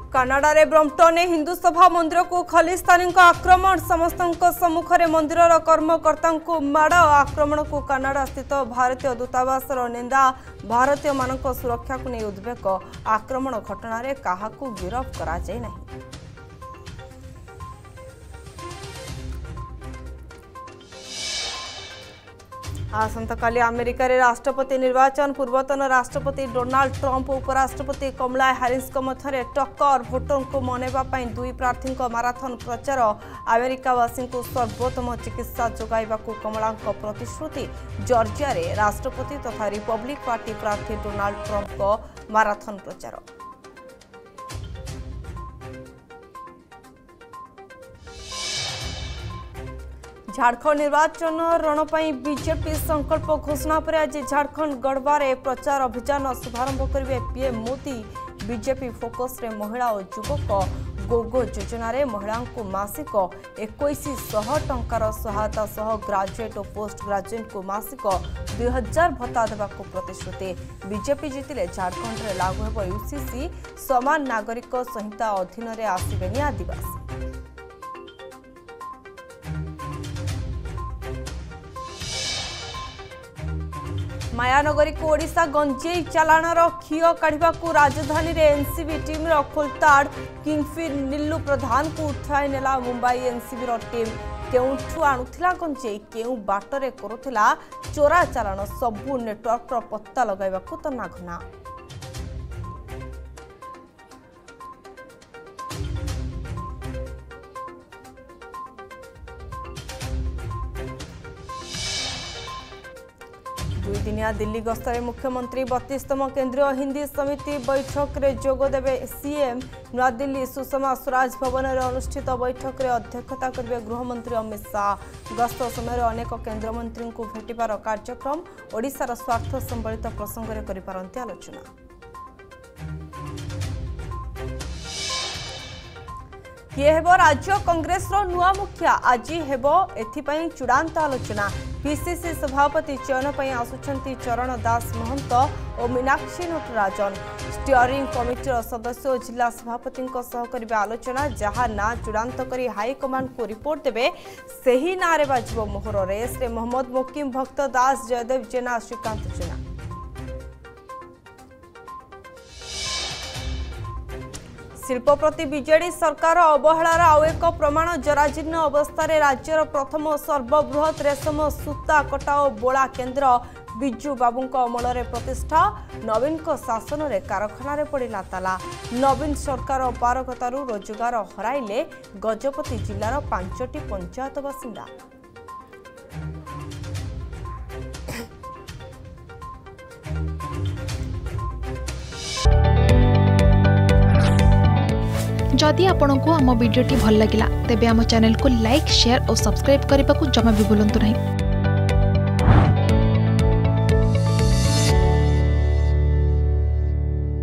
Canada रे Brampton Hindu सभा मंदिर को खलिस्तानी आक्रमण समस्त सम्मुखें मंदिर कर्मकर्ता माड़ आक्रमण को कानाडा स्थित भारतीय दूतावास निंदा भारतीय मानक सुरक्षा को नहीं उद्वेग आक्रमण घटना रे काहाकू गिरफ करा जाय नहीं। आसंतकाली अमेरिका रे राष्ट्रपति निर्वाचन पूर्वतन राष्ट्रपति डोनाल्ड ट्रंप उपराष्ट्रपति कमला हैरिस मध्य टक्कर भोटर को मनैबा दुई प्रार्थी माराथन प्रचार अमेरिकावासी को सर्वोत्तम चिकित्सा जोगाइबा कमला प्रतिश्रुति जॉर्जिया रे राष्ट्रपति तथा रिपब्लिक पार्टी प्रार्थी डोनाल्ड ट्रंप माराथन प्रचार। झारखंड निर्वाचन रण पर बीजेपी संकल्प घोषणा पर आज झारखंड गढ़वारे प्रचार अभियान शुभारंभ करेंगे पीएम मोदी। बीजेपी फोकस रे महिला और युवक गोगो योजना रे महिला को मासिक 2100 टंकार सहायता सह ग्रेजुएट और पोस्ट ग्रेजुएट को मासिक 2000 भत्ता देवा प्रतिश्रुति। बीजेपी जीतिले झारखंड रे लागू हेब यूसीसी समान नागरिक संहिता अधीन रे आसिबेनी आदिवासी। मायानगरी को ओडिशा गंजेई चालाणर खिय काढ़ा राजधानी रे एनसीबी टीम खोलताड़ किंगफिर नीलू प्रधान को उठाई नेला मुंबई एनसीबी टीम। केउठू आणुथिला गंजेई केउ बाटरे करुथिला चोरा चालाण सबू नेटवर्क पत्ता लगाइबाकू तनाघना। दुई दिनिया दिल्ली गस्तरे मुख्यमंत्री 32तम केंद्रीय हिंदी समिति बैठक रे जोग देबे सीएम। नवा दिल्ली सुषमा स्वराज भवन रे अनुष्ठित बैठक रे अध्यक्षता करिवे गृहमंत्री अमित शाह। गस्त समय अनेक केंद्र मंत्री को भेटिबार कार्यक्रम ओडिशार स्वार्थ संबलित प्रसंग रे करि पारंती आलोचना। किए हेब राज्य कांग्रेस नुआ मुखिया आज हेब एथिपाई चूड़ांत आलोचना। पीसीसी सभापति चयन पर आसुचंती चरण दास महंत और मीनाक्षी नटराजन। स्टीयरिंग कमिटीर सदस्य और जिला सभापति करिबे आलोचना। जहाँ ना चूड़ांत करी हाईकमांड को रिपोर्ट देबे सही ना रे बाजिबो मोहर। रेस रे मोहम्मद मुकीम भक्त दास जयदेव जेना श्रीकांत जेना। शिल्प प्रति बीजेडी सरकार अवहेलार आउ एक प्रमाण जराजीर्ण अवस्था राज्यर प्रथम सर्वबृहत रेशम सूता कटा और बोला केन्द्र बिजू बाबू अमल प्रतिष्ठा। नवीन शासन रे कारखाना रे पड़ा ताला। नवीन सरकार पारगतारू रोजगार हराइले गजपति जिलार 5टी पंचायत बासिंदा। जदि आपंक आम भिडी भल लगा तेब आम चैनल को लाइक शेयर और सब्सक्राइब करने को जमा भी भूलु नहीं।